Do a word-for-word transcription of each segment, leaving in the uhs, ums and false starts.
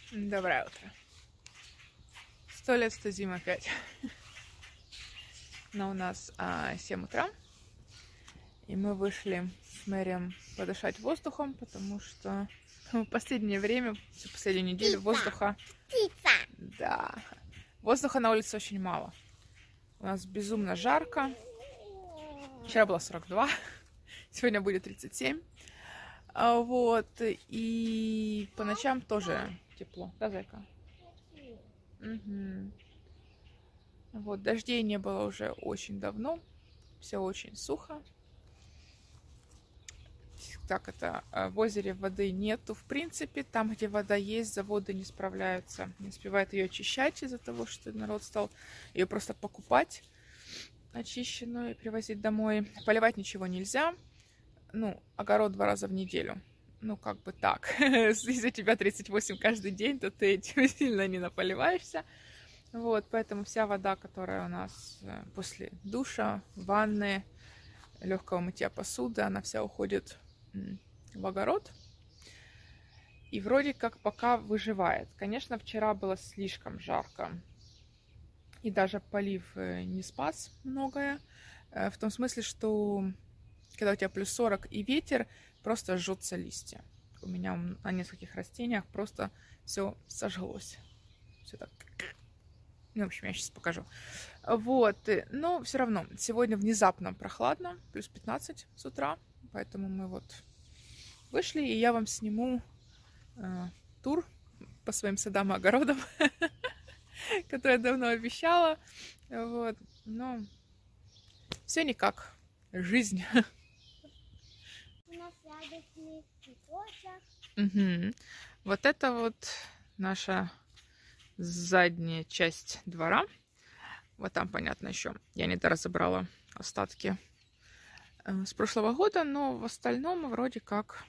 Доброе утро. Сто лет, сто зим опять. Но у нас а, семь утра. И мы вышли с Мэрием подышать воздухом, потому что в последнее время, всю последнюю неделю Птица. воздуха... Птица. Да. Воздуха на улице очень мало. У нас безумно жарко. Вчера было сорок два. Сегодня будет тридцать семь. Вот. И по ночам тоже тепло. Да, зайка? Угу. Вот. Дождей не было уже очень давно. Все очень сухо. Так это, в озере воды нету, в принципе. Там, где вода есть, заводы не справляются. Не успевают ее очищать из-за того, что народ стал ее просто покупать очищенную и привозить домой. Поливать ничего нельзя. Ну, огород два раза в неделю. Ну, как бы так. Если у тебя тридцать восемь каждый день, то ты этим сильно не наполиваешься. Вот, поэтому вся вода, которая у нас после душа, ванны, легкого мытья посуды, она вся уходит в огород. И вроде как пока выживает. Конечно, вчера было слишком жарко. И даже полив не спас многое. В том смысле, что когда у тебя плюс сорок и ветер, просто жжется листья. У меня на нескольких растениях просто все сожглось. Все так. Ну, в общем, я сейчас покажу. Вот. Но все равно, сегодня внезапно прохладно. Плюс пятнадцать с утра. Поэтому мы вот вышли, и я вам сниму э, тур по своим садам и огородам, который я давно обещала. Вот. Но все никак. Жизнь. У нас радостный цветочек. Угу. Вот это вот наша задняя часть двора. Вот там, понятно, еще я не доразобрала остатки э, с прошлого года, но в остальном вроде как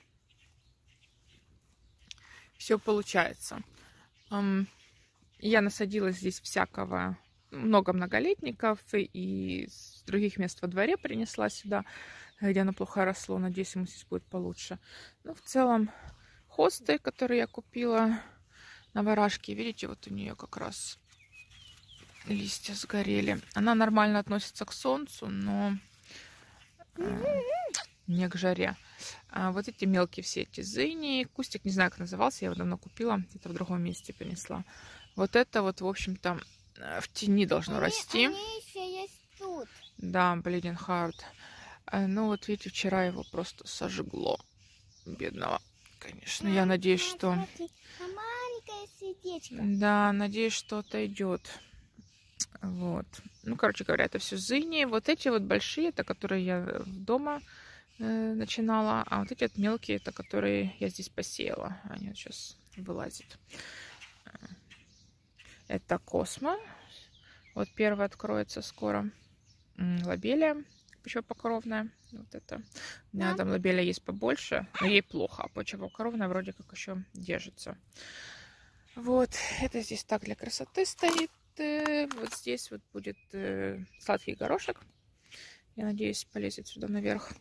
все получается. Эм, я насадила здесь всякого, много многолетников, и с других мест во дворе принесла сюда, где оно плохо росло. Надеюсь, ему здесь будет получше. Ну, в целом, хосты, которые я купила на варашке, видите, вот у нее как раз листья сгорели. Она нормально относится к солнцу, но э, не к жаре. А вот эти мелкие все эти зыни. Кустик, не знаю, как назывался, я его давно купила, где-то в другом месте принесла. Вот это вот, в общем-то, в тени должно Они, расти. Они еще есть тут. Да, Bleeding Heart. Ну вот видите, вчера его просто сожгло. Бедного. Конечно, я надеюсь, что... Маленькое сердечко. Да, надеюсь, что отойдет. Вот. Ну, короче говоря, это все зыни. Вот эти вот большие, это которые я дома э, начинала. А вот эти вот мелкие, это которые я здесь посеяла. Они вот сейчас вылазят. Это Космо. Вот первая откроется скоро. Лобелия. Почвопокровная. Вот это. У меня там лобелия есть побольше, но ей плохо. А почвопокровная вроде как еще держится. Вот. Это здесь так для красоты стоит. Вот здесь вот будет э, сладкий горошек. Я надеюсь, полезет сюда наверх.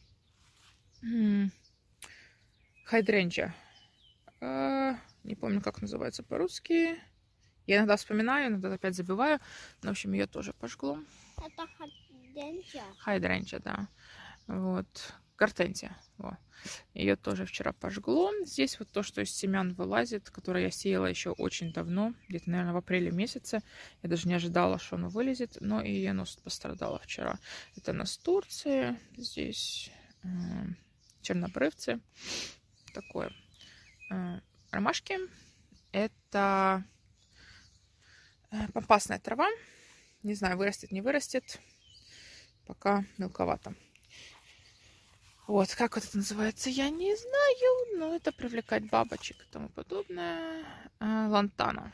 Хайдренджа. Э, не помню, как называется по-русски. Я иногда вспоминаю, иногда опять забываю. Но, в общем, ее тоже пожгло. Это хайдренджа. Хайдренджа, да. Вот. Гортензия. Во. Ее тоже вчера пожгло. Здесь вот то, что из семян вылазит, которое я сеяла еще очень давно, где-то, наверное, в апреле месяце. Я даже не ожидала, что оно вылезет, но и оно пострадало вчера. Это настурции, здесь э, чернобрывцы, такое. Э, ромашки. Это э, пампасная трава. Не знаю, вырастет, не вырастет. Пока мелковато. Вот, как вот это называется, я не знаю, но это привлекать бабочек и тому подобное. А, лантана.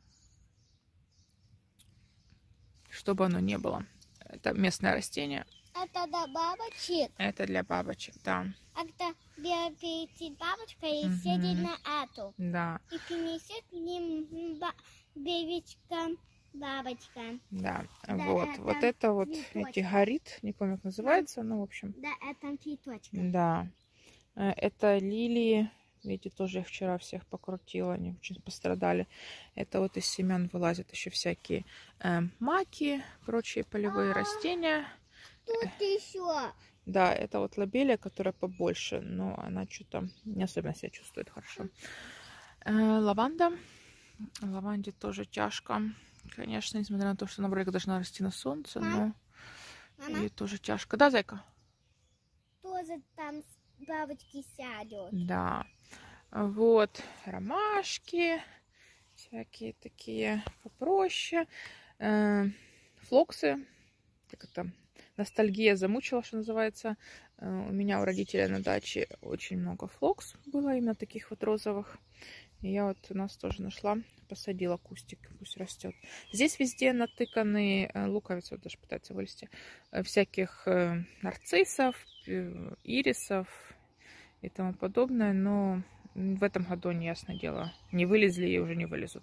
Чтобы оно не было. Это местное растение. Это для бабочек. Это для бабочек, да. А когда перейти бабочка и угу. сидит на эту. Да. И принесет к ним бабочка. Бабочка. Да, да вот. Это вот это вот цветочка. эти горит, не помню, как называется, да. но в общем. Да, это цветочка. Да. Это лилии Видите, тоже их вчера всех покрутила, они очень пострадали. Это вот из семян вылазят еще всякие э, маки, прочие полевые растения. Тут еще. Да, это вот лобелия, которая побольше, но она что-то не особенно себя чувствует хорошо. Э, лаванда. Лаванде тоже тяжко. Конечно, несмотря на то, что она вроде как должна расти на солнце, но Мама? ей тоже тяжко. Да, зайка? Тоже там бабочки сядут. Да. Вот, ромашки, всякие такие попроще. Э, флоксы. Как это? Ностальгия замучила, что называется. Э, у меня у родителей на даче очень много флокс было, именно таких вот розовых. И я вот у нас тоже нашла, посадила кустик, пусть растет. Здесь везде натыканы э, луковицы, вот даже пытаются вылезти, э, всяких э, нарциссов, э, ирисов и тому подобное, но в этом году, неясное дело, не вылезли и уже не вылезут.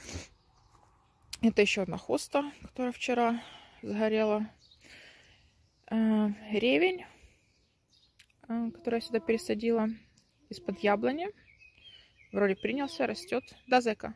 Это еще одна хоста, которая вчера сгорела. Э, ревень, э, который я сюда пересадила из-под яблони. Вроде принялся, растет. Да, зайка?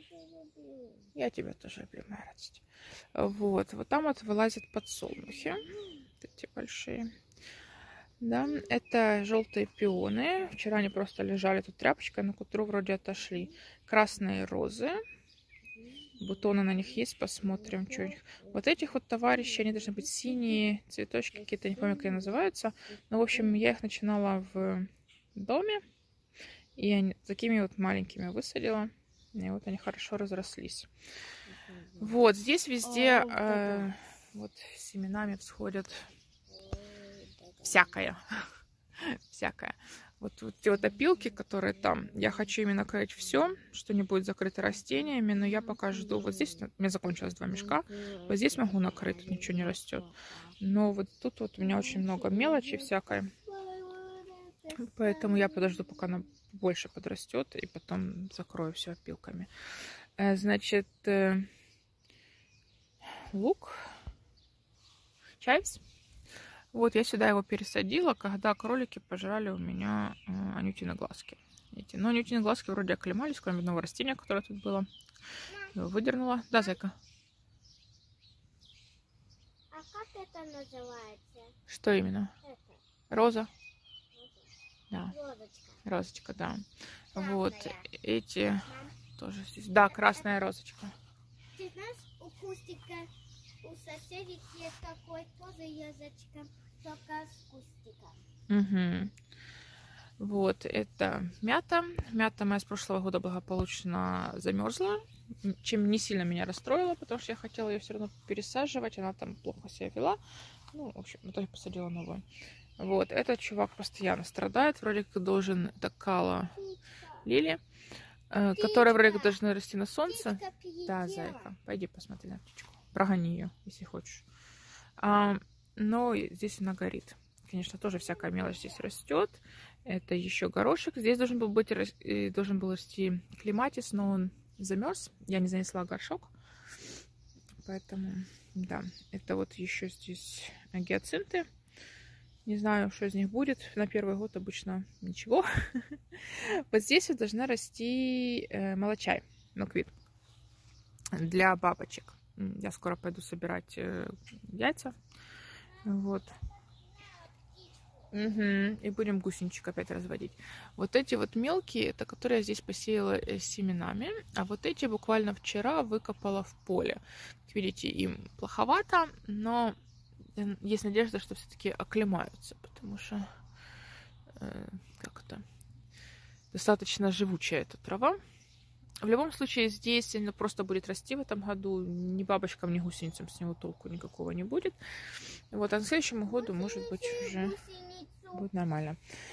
Я тебя тоже люблю, моя радость. Вот, вот там вот вылазят подсолнухи. Вот эти большие. Да, это желтые пионы. Вчера они просто лежали тут тряпочкой, но к утру вроде отошли. Красные розы. Бутоны на них есть, посмотрим, что у них. Вот этих вот товарищей, они должны быть синие цветочки какие-то, не помню, как они называются. Но, в общем, я их начинала в доме. И они такими вот маленькими высадила. И вот они хорошо разрослись. Вот здесь везде э, вот семенами всходят всякое. Всякое. Вот, вот те вот опилки, которые там, я хочу именно крыть все, что не будет закрыто растениями, но я пока жду. Вот здесь у меня закончилось два мешка. Вот здесь могу накрыть, тут ничего не растет. Но вот тут вот у меня очень много мелочи всякой. Поэтому я подожду, пока она больше подрастет, и потом закрою все опилками. Значит, лук, чайвс. Вот я сюда его пересадила, когда кролики пожрали у меня анютины глазки. Видите? Но анютины глазки вроде оклемались, кроме одного растения, которое тут было. Его выдернула. Да, зайка? А как это называется? Что именно? Это. Роза. Да. Розочка. Розочка, да. Красная. Вот эти Мам, тоже здесь. Да, красная розочка. ты знаешь, у кустика, у соседей есть такой тоже язычка, только с кустика. Угу. Вот, это мята. Мята моя с прошлого года благополучно замерзла, чем не сильно меня расстроило, потому что я хотела ее все равно пересаживать, она там плохо себя вела. Ну, в общем, в итоге посадила новую. Вот, этот чувак постоянно страдает, вроде как должен, это кала лили, э, которая вроде как должна расти на солнце. Птичка прилетела. Да, зайка, пойди посмотри на птичку, прогони ее, если хочешь. А, но здесь она горит. Конечно, тоже всякая мелочь здесь растет. Это еще горошек. Здесь должен был быть, должен был расти клематис, но он замерз. Я не занесла горшок. Поэтому, да, это вот еще здесь гиацинты. Не знаю, что из них будет. На первый год обычно ничего. Вот здесь вот должна расти молочай, милквит, для бабочек. Я скоро пойду собирать яйца. Вот. Угу. И будем гусеничек опять разводить. Вот эти вот мелкие, это которые я здесь посеяла семенами. А вот эти буквально вчера выкопала в поле. Как видите, им плоховато, но есть надежда, что все-таки оклемаются, потому что э, как это, достаточно живучая эта трава. В любом случае, здесь она просто будет расти в этом году. Ни бабочкам, ни гусеницам с него толку никакого не будет. Вот, а к следующему году, может быть, уже будет нормально.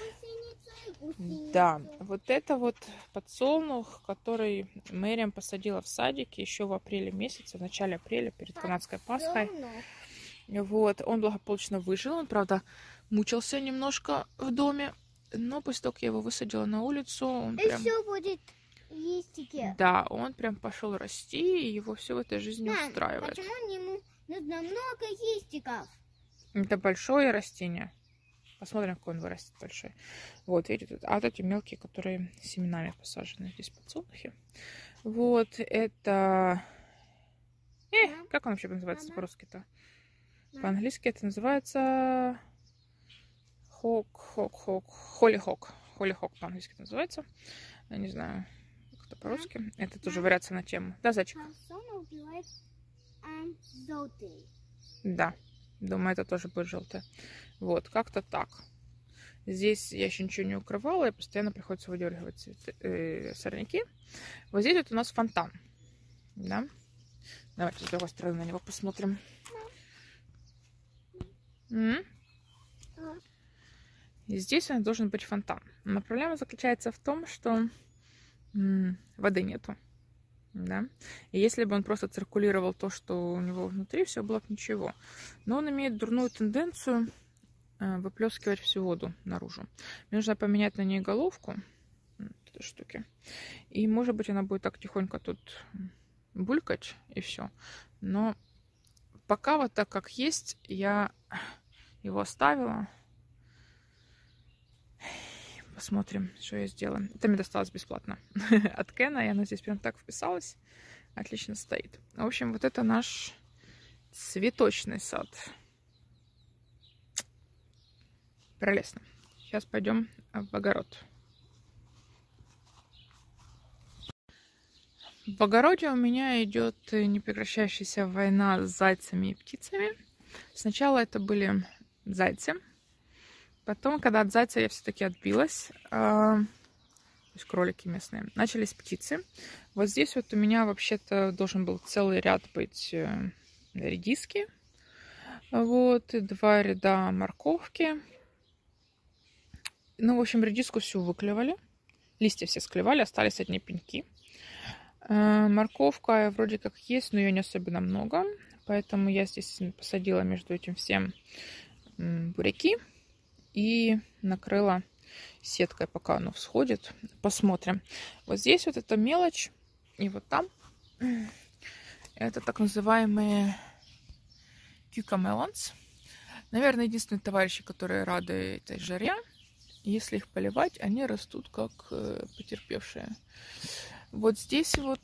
Да, вот это вот подсолнух, который Мэриам посадила в садике еще в апреле месяце, в начале апреля, перед канадской Пасхой. Вот, он благополучно выжил. Он, правда, мучился немножко в доме, но после того, как я его высадила на улицу, он прям... Еще будет листики. Да, он прям пошел расти, и его все в этой жизни Мам, устраивает. почему ему нужно много листиков? Это большое растение. Посмотрим, какой он вырастет большой. Вот, видите, а вот эти мелкие, которые семенами посажены. Здесь подсолнухи. Вот, это... Э, как он вообще называется по-русски-то? По-английски это называется... Хок-хок-хок. Холли-хок. Холли-хок по-английски называется. Я не знаю, как это по-русски. Это тоже вариация на тему. Да, зайчик? Да. Думаю, это тоже будет желтое. Вот, как-то так. Здесь я еще ничего не укрывала, и постоянно приходится выдергивать цветы, э, сорняки. Вот здесь вот у нас фонтан. Да? Давайте с другой стороны на него посмотрим. М-м? И здесь у нас должен быть фонтан. Но проблема заключается в том, что м, воды нету. Да? И если бы он просто циркулировал то, что у него внутри, все было бы ничего. Но он имеет дурную тенденцию э, выплескивать всю воду наружу. Мне нужно поменять на ней головку этой штуки. И, может быть, она будет так тихонько тут булькать, и все. Но пока вот так, как есть, я его оставила. Посмотрим, что я сделаю. Это мне досталось бесплатно от Кена, и она здесь прям так вписалась. Отлично стоит. В общем, вот это наш цветочный сад. Прелестно. Сейчас пойдем в огород. В огороде у меня идет непрекращающаяся война с зайцами и птицами. Сначала это были зайцы. Потом, когда от зайца я все-таки отбилась, э, то есть кролики местные, начались птицы. Вот здесь вот у меня вообще-то должен был целый ряд быть э, редиски. Вот, и два ряда морковки. Ну, в общем, редиску всю выклевали. Листья все склевали, остались одни пеньки. Э, морковка вроде как есть, но ее не особенно много. Поэтому я здесь посадила между этим всем э, буряки. И накрыла сеткой, пока оно всходит. Посмотрим. Вот здесь вот эта мелочь. И вот там. Это так называемые cucamelons. Наверное, единственные товарищи, которые рады этой жаре. Если их поливать, они растут как э, потерпевшие. Вот здесь вот...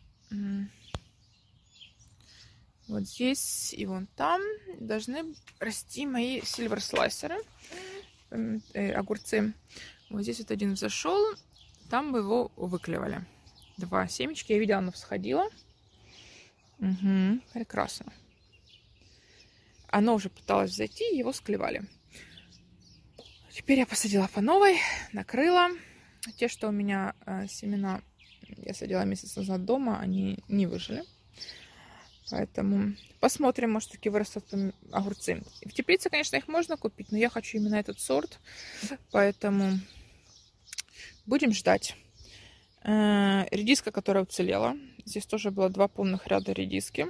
Вот здесь и вон там должны расти мои сильвер-слайсеры. Э, огурцы. Вот здесь вот один взошел, там бы его выклевали. Два семечки. Я видела, оно всходило. Угу, прекрасно. Оно уже пыталось взойти, его склевали. Теперь я посадила по новой, накрыла. Те, что у меня э, семена я садила месяц назад дома, они не выжили. Поэтому посмотрим, может, таки вырастут огурцы. В теплице, конечно, их можно купить, но я хочу именно этот сорт. Поэтому будем ждать. Э-э, редиска, которая уцелела. Здесь тоже было два полных ряда редиски.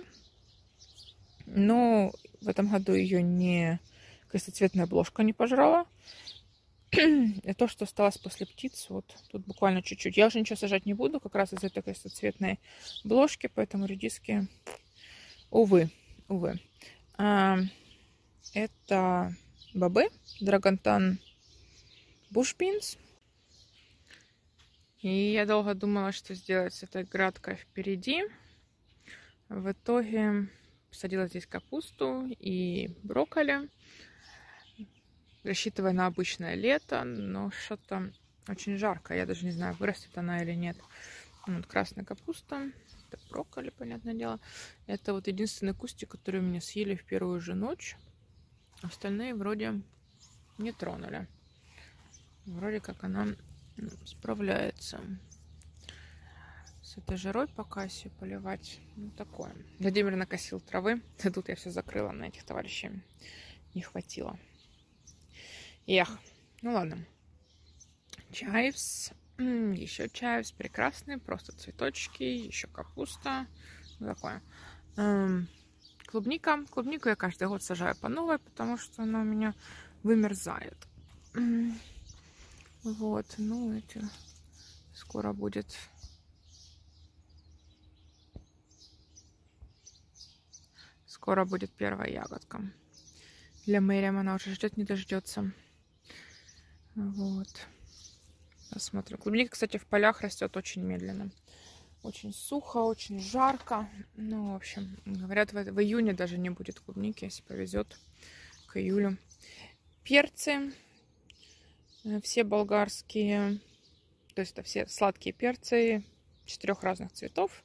Но в этом году ее не крестоцветная обложка не пожрала. И то, что осталось после птиц, вот тут буквально чуть-чуть. Я уже ничего сажать не буду, как раз из этой крестоцветной бложки, поэтому редиски... Увы, увы. А, это бобы, драгонтан, бушбинс. И я долго думала, что сделать с этой грядкой впереди. В итоге посадила здесь капусту и брокколи, рассчитывая на обычное лето, но что-то очень жарко. Я даже не знаю, вырастет она или нет. Вот красная капуста. Это брокколи, понятное дело. Это вот единственный кустик, который у меня съели в первую же ночь. Остальные вроде не тронули. Вроде как она справляется. С этой жарой пока все поливать. Ну, такое. Владимир накосил травы. И тут я все закрыла. На этих товарищей не хватило. Эх. Ну ладно. Чайвс. Еще чайвс прекрасный, просто цветочки, еще капуста, такое. Эм, клубника, клубнику я каждый год сажаю по новой, потому что она у меня вымерзает. Вот, ну эти скоро будет. Скоро будет первая ягодка. Для Мэриам она уже ждет, не дождется. Вот. Посмотрим. Клубника, кстати, в полях растет очень медленно. Очень сухо, очень жарко. Ну, в общем, говорят, в, в июне даже не будет клубники, если повезет, к июлю. Перцы. Все болгарские. То есть это все сладкие перцы четырех разных цветов.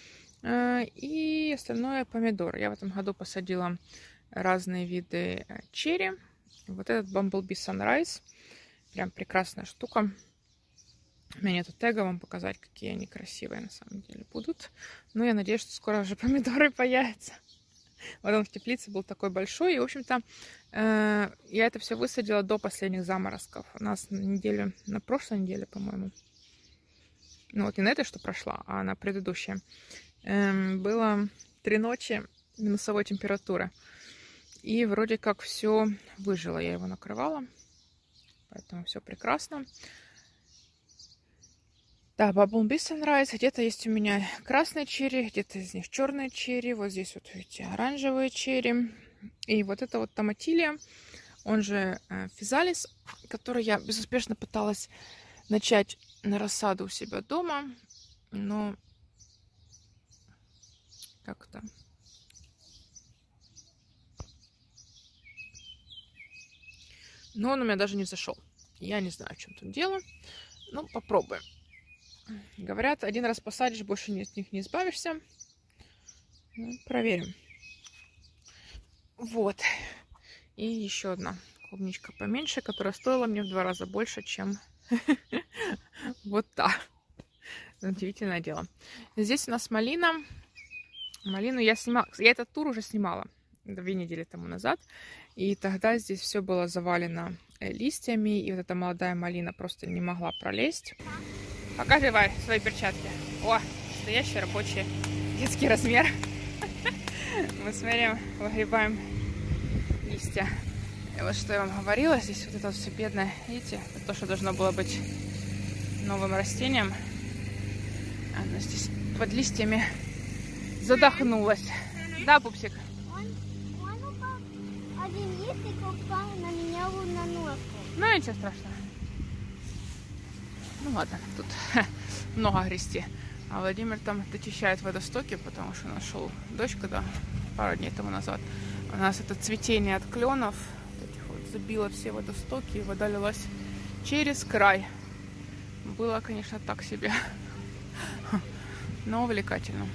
И остальное помидоры. Я в этом году посадила разные виды черри. Вот этот Bumblebee Sunrise. Прям прекрасная штука. У меня нету тега вам показать, какие они красивые на самом деле будут. Но я надеюсь, что скоро уже помидоры появятся. Вот он в теплице был такой большой. И, в общем-то, э, я это все высадила до последних заморозков. У нас на неделю, на прошлой неделе, по-моему. Ну вот не на этой, что прошла, а на предыдущей. Э, было три ночи минусовой температуры. И вроде как все выжило. Я его накрывала. Поэтому все прекрасно. Да, Bumblebee Sunrise. Где-то есть у меня красные черри, где-то из них черные черри. Вот здесь вот, видите, оранжевые черри. И вот это вот томатилия, он же э, физалис, который я безуспешно пыталась начать на рассаду у себя дома. Но как-то... Но он у меня даже не взошел. Я не знаю, в чем тут дело. Ну, попробуем. Говорят, один раз посадишь, больше от них не избавишься. Ну, проверим. Вот. И еще одна клубничка поменьше, которая стоила мне в два раза больше, чем вот та. Удивительное дело. Здесь у нас малина. Малину я снимала. Я этот тур уже снимала две недели тому назад. И тогда здесь все было завалено листьями. И вот эта молодая малина просто не могла пролезть. Покажи, Варь, свои перчатки. О, настоящий рабочий детский размер. Мы смотрим, выгребаем листья. И вот что я вам говорила, здесь вот это вот все бедное, видите, это то, что должно было быть новым растением. Оно здесь под листьями задохнулось. Да, пупсик? Он, он упал, один листик упал на меня на ножку. Ну, ничего страшного. Ну ладно, тут много грести. А Владимир там дочищает водостоки, потому что нашел дождь, когда пару дней тому назад. У нас это цветение от кленов вот этих вот забило все водостоки, и вода лилась через край. Было, конечно, так себе, но увлекательно.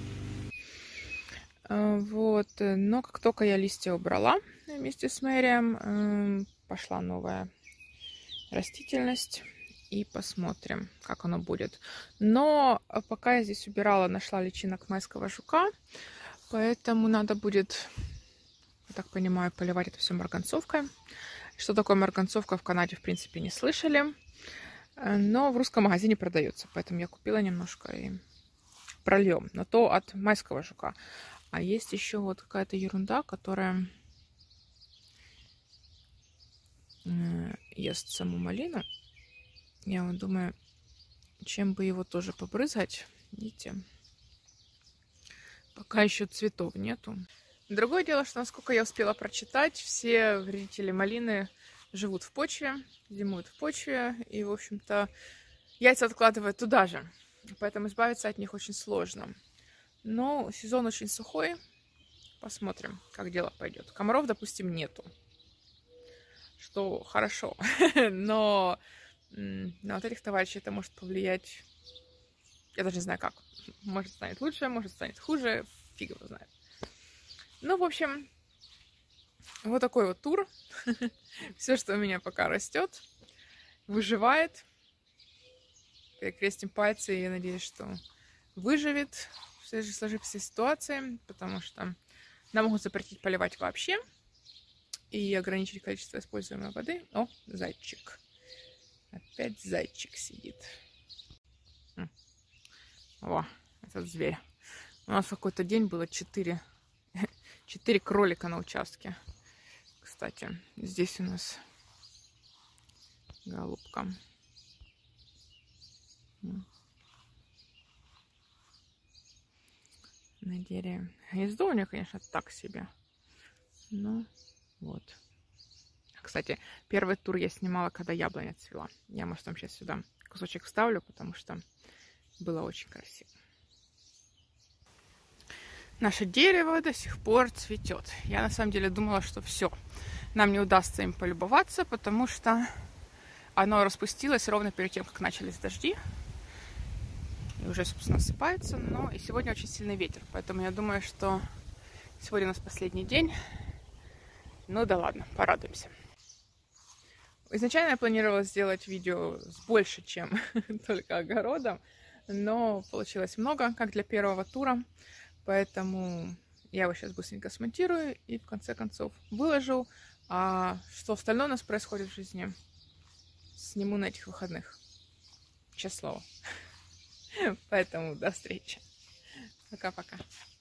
Вот, но как только я листья убрала вместе с Мэрием, пошла новая растительность. И посмотрим, как оно будет. Но пока я здесь убирала, нашла личинок майского жука. Поэтому надо будет, я так понимаю, поливать это все марганцовкой. Что такое марганцовка, в Канаде, в принципе, не слышали. Но в русском магазине продается. Поэтому я купила немножко и прольем. Но то от майского жука. А есть еще вот какая-то ерунда, которая ест саму малину. Я вот думаю, чем бы его тоже побрызгать. Видите, пока еще цветов нету. Другое дело, что, насколько я успела прочитать, все вредители малины живут в почве, зимуют в почве. И, в общем-то, яйца откладывают туда же. Поэтому избавиться от них очень сложно. Но сезон очень сухой. Посмотрим, как дело пойдет. Комаров, допустим, нету. Что хорошо. Но... на вот этих товарищей это может повлиять. Я даже не знаю как. Может станет лучше, может станет хуже. Фиг его знает. Ну, в общем, вот такой вот тур. Все, что у меня пока растет, выживает. Крестим пальцы, и я надеюсь, что выживет в сложившейся ситуации, потому что нам могут запретить поливать вообще и ограничить количество используемой воды. О, зайчик. Опять зайчик сидит. О, этот зверь. У нас в какой-то день было четыре, четыре кролика на участке. Кстати, здесь у нас голубка. На дереве. Гнездо у нее, конечно, так себе. Ну, вот. Кстати, первый тур я снимала, когда яблоня цвела. Я, может, вам сейчас сюда кусочек вставлю, потому что было очень красиво. Наше дерево до сих пор цветет. Я на самом деле думала, что все, нам не удастся им полюбоваться, потому что оно распустилось ровно перед тем, как начались дожди. И уже, собственно, осыпается. Но и сегодня очень сильный ветер, поэтому я думаю, что сегодня у нас последний день. Ну да ладно, порадуемся. Изначально я планировала сделать видео с больше, чем только огородом, но получилось много, как для первого тура. Поэтому я его сейчас быстренько смонтирую и в конце концов выложу. А что остальное у нас происходит в жизни, сниму на этих выходных. Честное слово. Поэтому до встречи. Пока-пока.